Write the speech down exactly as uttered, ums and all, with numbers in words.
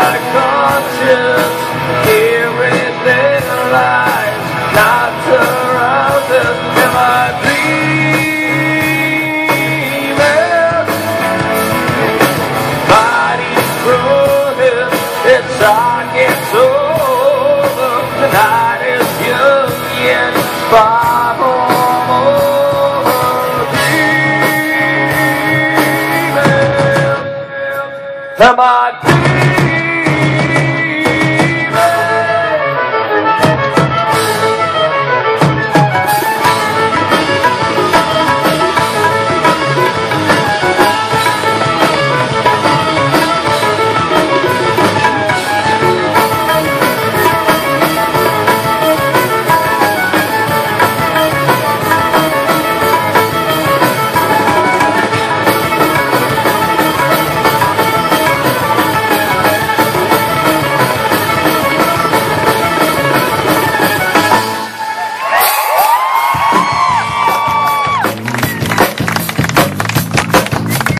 my conscience, hearing their lies, not surrounded. Am I dreaming? Body's broken, it's dark, it's over. The night is young yet far from over. Dreaming. Am I dreaming?